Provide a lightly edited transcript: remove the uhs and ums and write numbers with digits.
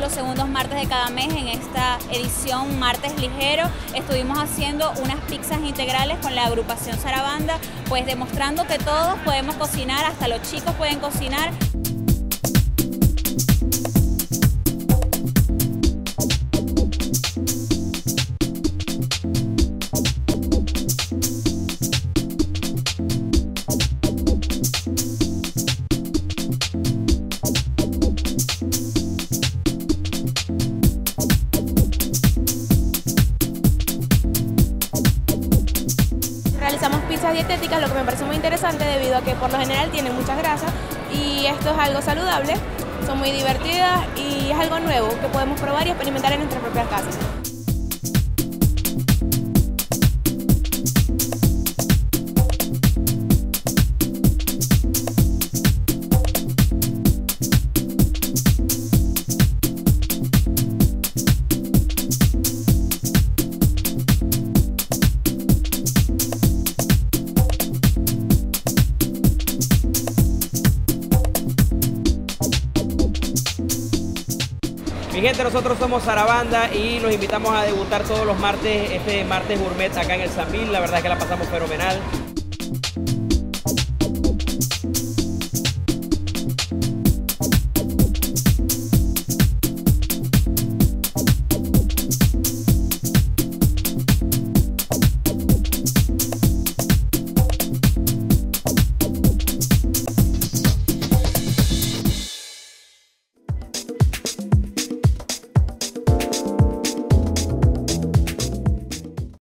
los segundos martes de cada mes. En esta edición Martes Ligero estuvimos haciendo unas pizzas integrales con la agrupación Sarabanda, pues demostrando que todos podemos cocinar, hasta los chicos pueden cocinar. Realizamos pizzas dietéticas, lo que me parece muy interesante debido a que por lo general tienen muchas grasas y esto es algo saludable, son muy divertidas y es algo nuevo que podemos probar y experimentar en nuestras propias casas. Mi gente, nosotros somos Sarabanda y los invitamos a degustar todos los martes, este Martes Gourmet acá en el SAMBIL. La verdad es que la pasamos fenomenal.